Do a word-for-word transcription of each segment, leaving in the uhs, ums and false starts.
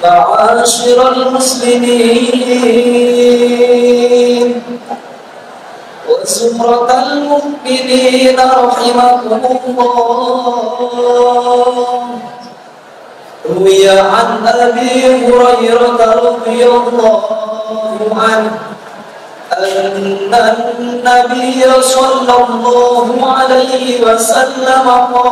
معاشر المسلمين وزمرة المؤمنين رحمكم الله، روي عن أبي هريرة رضي الله عنه أن النبي صلى الله عليه وسلم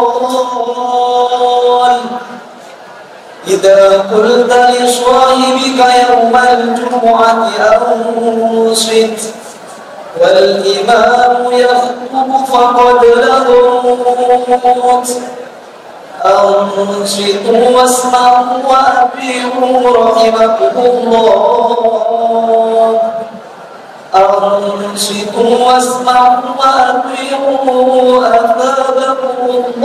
قال: إذا قلت لصاحبك يوم الجمعة أنصت والإمام يخطب فقد لغوت، أنصتوا واسمعوا وأطيعوا رحمكم الله، أنصتوا واسمعوا وأطيعوا أثابكم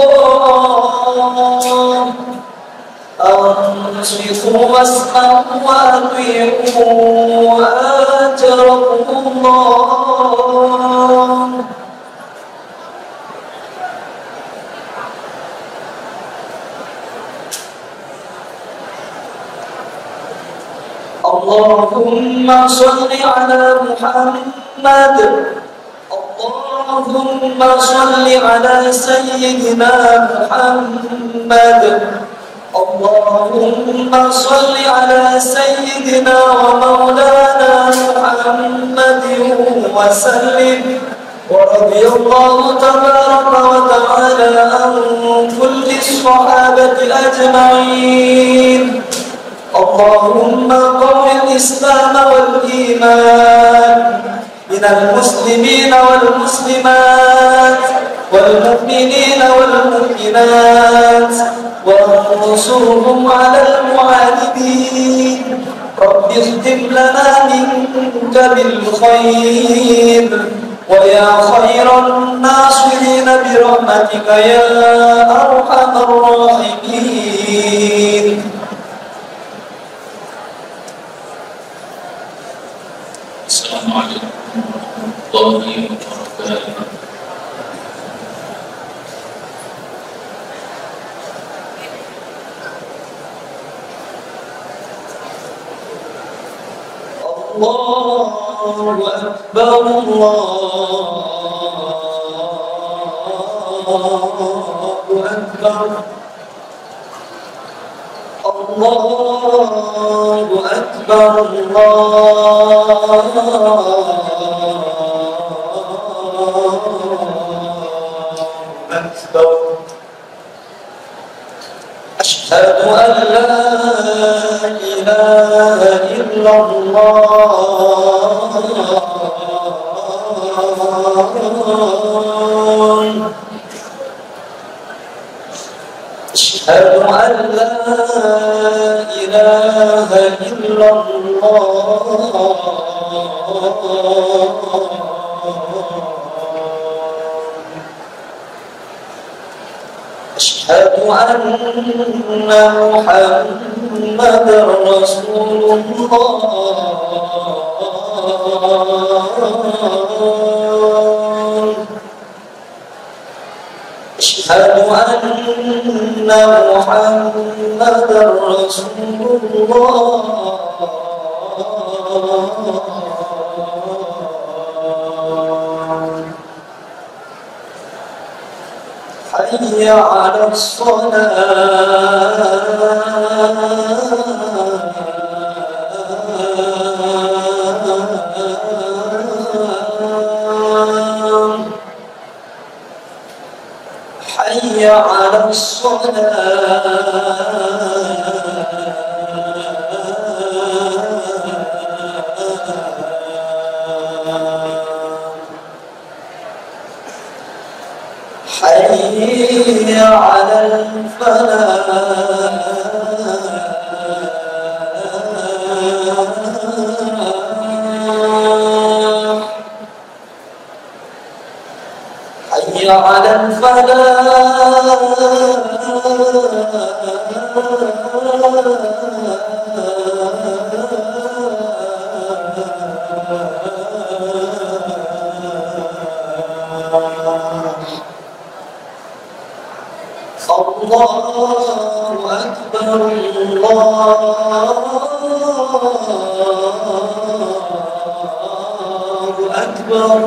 الله، أنصتوا واسمعوا وأطيعوا أجركم الله. اللهم صل على محمد، اللهم صل على سيدنا محمد، اللهم صل على سيدنا ومولانا محمد وسلم. ورضي الله تبارك وتعالى عن كل الصحابة أجمعين. اللهم قوِ الإسلام والإيمان من المسلمين والمسلمات والمؤمنين والمؤمنات وانصرهم على المعاندين. رب اختم لنا منك بالخير ويا خير الناصرين برحمتك يا أرحم الراحمين. السلام عليكم ورحمة الله وبركاته. الله أكبر، الله أكبر، الله أكبر، الله أكبر. أشهد أن لا إله إلا الله، أشهد أن لا إله إلا الله، أشهد أن محمدا رسول الله، أشهد أن محمدا رسول الله. حي على الصلاة، حي على الصلاة، حي على الفلاح، حي على الفلاح، الله أكبر، الله الله أكبر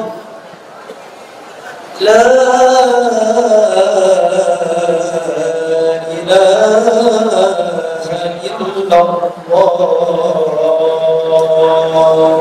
لا إله إلا الله.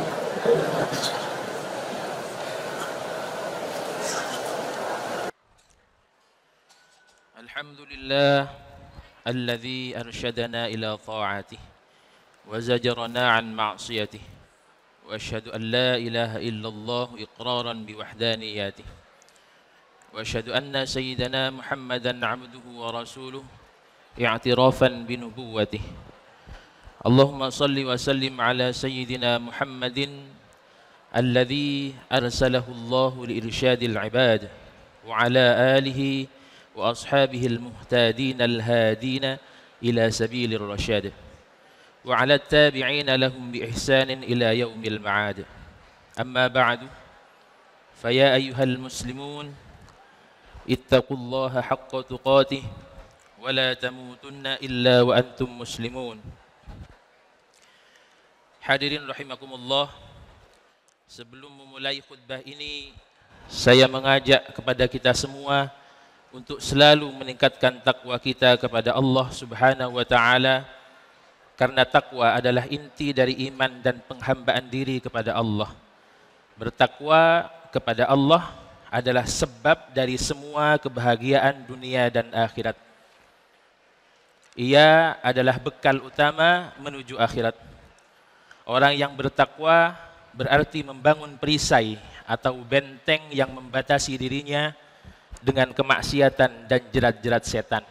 الحمد لله الذي أرشدنا إلى طاعته وزجرنا عن معصيته وأشهد أن لا إله إلا الله إقرارا بوحدانياته وأشهد أن سيدنا محمدا عبده ورسوله اعترافا بنبوته. اللهم صل وسلم على سيدنا محمد الذي أرسله الله لإرشاد العباد وعلى آله وأصحابه المهتدين الهادين إلى سبيل الرشاد وعلى التابعين لهم بإحسان إلى يوم المعاد. أما بعد فيا أيها المسلمون اتقوا الله حق تقاته ولا تموتن إلا وأنتم مسلمون. Hadirin rahimakumullah, sebelum memulai khutbah ini saya mengajak kepada kita semua untuk selalu meningkatkan takwa kita kepada Allah Subhanahu wa taala, karena takwa adalah inti dari iman dan penghambaan diri kepada Allah. Bertakwa kepada Allah adalah sebab dari semua kebahagiaan dunia dan akhirat. Ia adalah bekal utama menuju akhirat. Orang yang bertakwa berarti membangun perisai atau benteng yang membatasi dirinya dengan kemaksiatan dan jerat-jerat setan.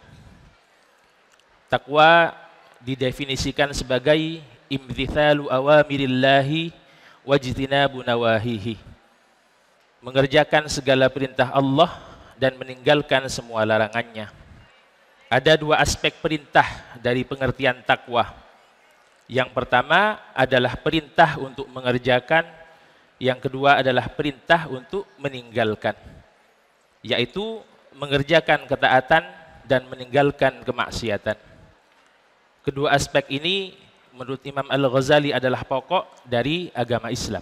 Takwa didefinisikan sebagai imtithalu awamirillahi wajtinabu nawahihi, mengerjakan segala perintah Allah dan meninggalkan semua larangannya. Ada dua aspek perintah dari pengertian takwa. Yang pertama adalah perintah untuk mengerjakan, yang kedua adalah perintah untuk meninggalkan, yaitu mengerjakan ketaatan dan meninggalkan kemaksiatan. Kedua aspek ini menurut Imam Al-Ghazali adalah pokok dari agama Islam.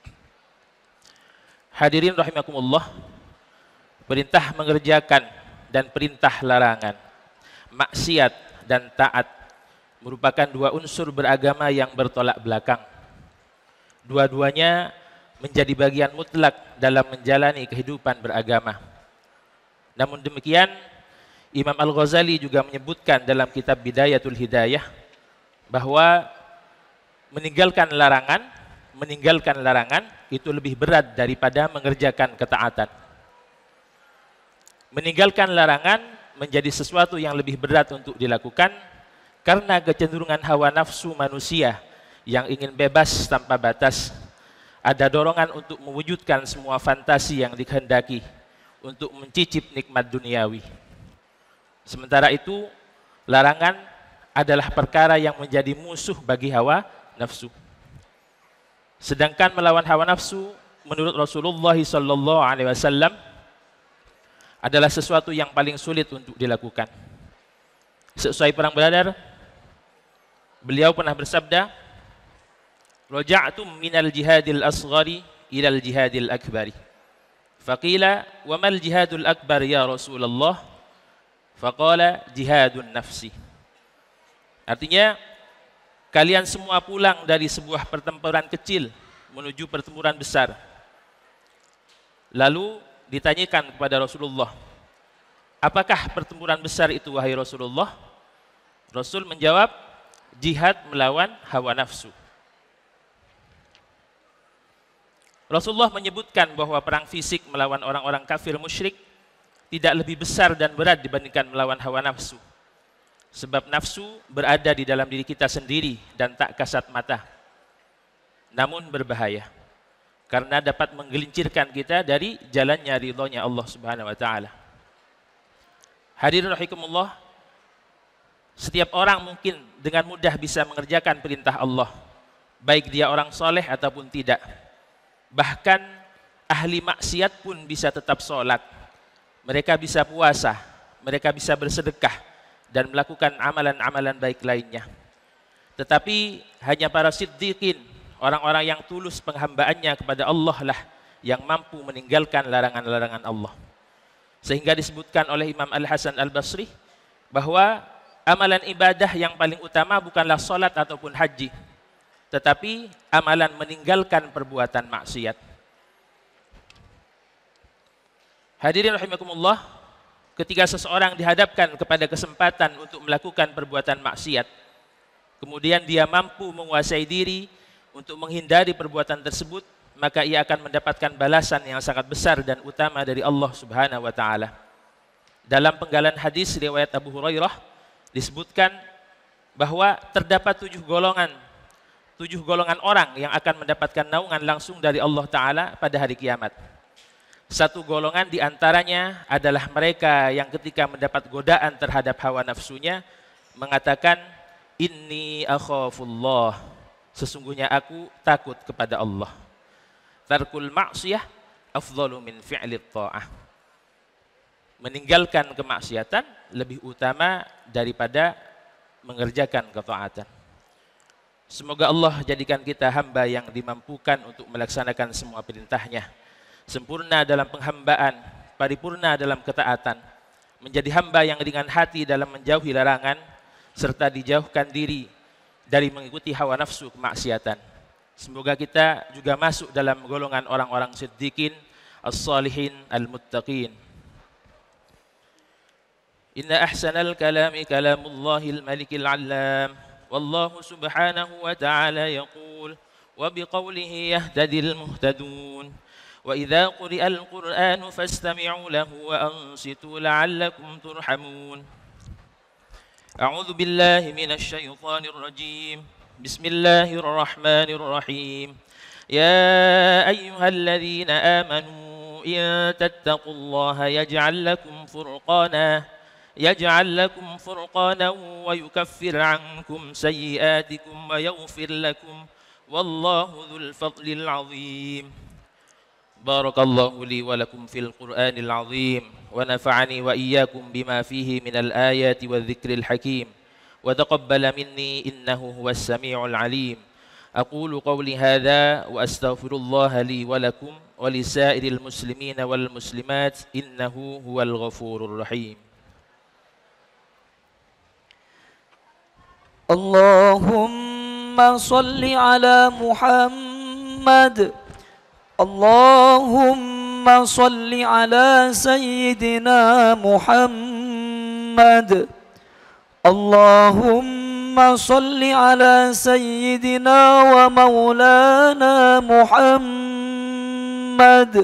Hadirin rahimakumullah, perintah mengerjakan dan perintah larangan, maksiat dan taat merupakan dua unsur beragama yang bertolak belakang. Dua-duanya menjadi bagian mutlak dalam menjalani kehidupan beragama. Namun demikian, Imam Al-Ghazali juga menyebutkan dalam kitab Bidayatul Hidayah bahwa meninggalkan larangan, meninggalkan larangan itu lebih berat daripada mengerjakan ketaatan. Meninggalkan larangan menjadi sesuatu yang lebih berat untuk dilakukan karena kecenderungan hawa nafsu manusia yang ingin bebas tanpa batas. Ada dorongan untuk mewujudkan semua fantasi yang dikehendaki, untuk mencicip nikmat duniawi. Sementara itu, larangan adalah perkara yang menjadi musuh bagi hawa nafsu. Sedangkan melawan hawa nafsu, menurut Rasulullah shallallahu alaihi wasallam, adalah sesuatu yang paling sulit untuk dilakukan. Sesuai perang Badar, beliau pernah bersabda, "Raja'tum minal jihadil asghari ilal jihadil akbari." Faqila, "Wa mal jihadul akbar ya Rasulullah?" Faqala, "Jihadun nafsi." Artinya, kalian semua pulang dari sebuah pertempuran kecil menuju pertempuran besar. Lalu ditanyakan kepada Rasulullah, "Apakah pertempuran besar itu wahai Rasulullah?" Rasul menjawab, "Jihad melawan hawa nafsu." Rasulullah menyebutkan bahwa perang fisik melawan orang-orang kafir musyrik tidak lebih besar dan berat dibandingkan melawan hawa nafsu. Sebab nafsu berada di dalam diri kita sendiri dan tak kasat mata. Namun berbahaya, karena dapat menggelincirkan kita dari jalannya ridhonya Allah Subhanahu wa taala. Hadirin rahimakumullah, setiap orang mungkin dengan mudah bisa mengerjakan perintah Allah, baik dia orang soleh ataupun tidak. Bahkan ahli maksiat pun bisa tetap sholat, mereka bisa puasa, mereka bisa bersedekah, dan melakukan amalan-amalan baik lainnya. Tetapi hanya para siddiqin, orang-orang yang tulus penghambaannya kepada Allah lah yang mampu meninggalkan larangan-larangan Allah. Sehingga disebutkan oleh Imam Al-Hasan Al-Basri bahwa amalan ibadah yang paling utama bukanlah salat ataupun haji, tetapi amalan meninggalkan perbuatan maksiat. Hadirin rahimakumullah, ketika seseorang dihadapkan kepada kesempatan untuk melakukan perbuatan maksiat, kemudian dia mampu menguasai diri untuk menghindari perbuatan tersebut, maka ia akan mendapatkan balasan yang sangat besar dan utama dari Allah Subhanahu wa taala. Dalam penggalan hadis riwayat Abu Hurairah disebutkan bahwa terdapat tujuh golongan, tujuh golongan orang yang akan mendapatkan naungan langsung dari Allah taala pada hari kiamat. Satu golongan diantaranya adalah mereka yang ketika mendapat godaan terhadap hawa nafsunya mengatakan, inni akhafullah, sesungguhnya aku takut kepada Allah. Tarkul ma'siyah afdalu min fi'lit ta'ah. Meninggalkan kemaksiatan lebih utama daripada mengerjakan ketaatan. Semoga Allah jadikan kita hamba yang dimampukan untuk melaksanakan semua perintahnya, sempurna dalam penghambaan, paripurna dalam ketaatan, menjadi hamba yang ringan hati dalam menjauhi larangan, serta dijauhkan diri dari mengikuti hawa nafsu kemaksiatan. Semoga kita juga masuk dalam golongan orang-orang siddiqin, as-salihin, al-muttaqin. Inna ahsanal kalami kalamullahil malikil allam. Wallahu subhanahu wa ta'ala yaqul, wa biqawlihi yahtadil muhtadun. Wa idha quri'al qur'anu fastami'u lahu wa ansitu la'allakum turhamun. A'udzu billahi minasy syaithanir rajim. Bismillahirrahmanirrahim. Ya ayyuhalladzina amanu in tattaqullaha yaj'al lakum furqana yaj'al lakum furqanan wa yukaffir 'ankum sayyi'atikum wa yaghfir lakum wallahu dzul fadlil 'adzim. Barakallahu li wa lakum fil Qur'anil 'azim wa nafa'ani wa iyyakum bima fihi minal ayati wadh-dhikril hakim. وتقبل مني إنه هو السميع العليم. أقول قولي هذا وأستغفر الله لي ولكم ولسائر المسلمين والمسلمات إنه هو الغفور الرحيم. اللهم صل على محمد. اللهم صل على سيدنا محمد. اللهم صل على سيدنا ومولانا محمد.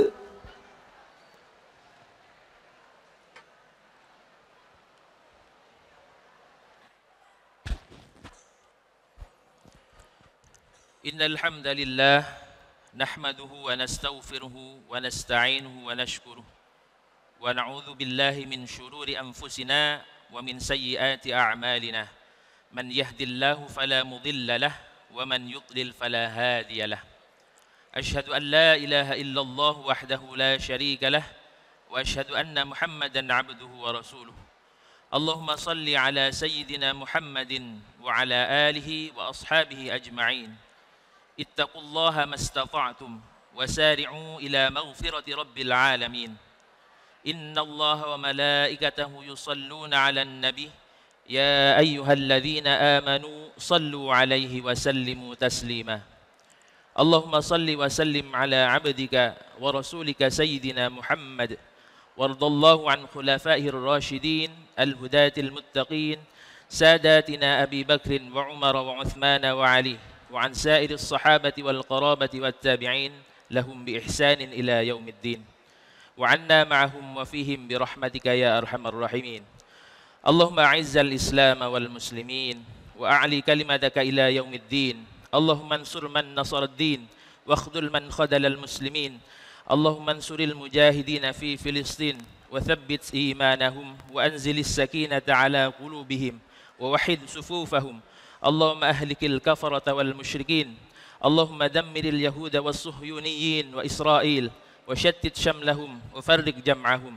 إن الحمد لله نحمده ونستغفره ونستعينه ونشكره ونعوذ بالله من شرور أنفسنا ومن سيئات أعمالنا. من يهد الله فلا مضل له ومن يضلل فلا هادي له. أشهد أن لا إله إلا الله وحده لا شريك له وأشهد أن محمدا عبده ورسوله. اللهم صل على سيدنا محمد وعلى آله وأصحابه أجمعين. اتقوا الله ما استطعتم وسارعوا إلى مغفرة رب العالمين. إن الله وملائكته يصلون على النبي يا أيها الذين آمنوا صلوا عليه وسلموا تسليما. اللهم صل وسلم على عبدك ورسولك سيدنا محمد. وارض الله عن خلفائه الراشدين الهداة المتقين ساداتنا أبي بكر وعمر وعثمان وعلي وعن سائر الصحابة والقرابة والتابعين لهم بإحسان إلى يوم الدين وعنا معهم وفيهم برحمتك يا أرحم الراحمين. اللهم أعز الإسلام والمسلمين وأعلي كلمتك إلى يوم الدين. اللهم انصر من نصر الدين واخذل من خذل المسلمين. اللهم انصر المجاهدين في فلسطين وثبت إيمانهم وأنزل السكينة على قلوبهم ووحد صفوفهم. اللهم أهلك الكفرة والمشركين. اللهم دمر اليهود والصهيونيين وإسرائيل وشتت شملهم وفرق جمعهم.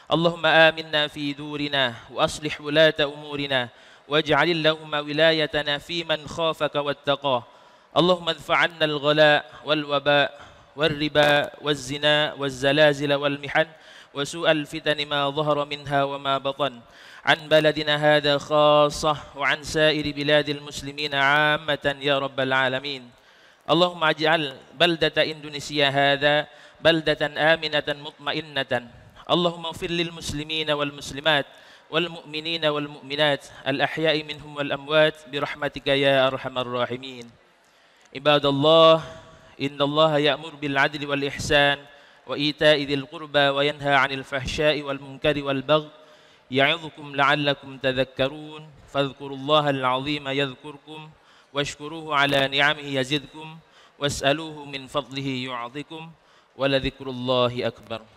اللهم آمنا في دورنا وأصلح ولاة أمورنا واجعل اللهم ولايتنا في من خافك واتقاه. اللهم ادفع عنا الغلاء والوباء والربا والزنا والزلازل والمحن وسوء الفتن ما ظهر منها وما بطن عن بلدنا هذا خاصة وعن سائر بلاد المسلمين عامة يا رب العالمين. اللهم اجعل بلدة إندونيسيا هذا بلدة آمنة مطمئنة. اللهم اغفر للمسلمين والمسلمات والمؤمنين والمؤمنات الأحياء منهم والأموات برحمتك يا أرحم الراحمين. عباد الله، إن الله يأمر بالعدل والإحسان وإيتاء ذي القربى وينهى عن الفحشاء والمنكر والبغي يعظكم لعلكم تذكرون. فاذكروا الله العظيم يذكركم واشكروه على نعمه يزدكم واسألوه من فضله يعظكم ولذكر الله أكبر.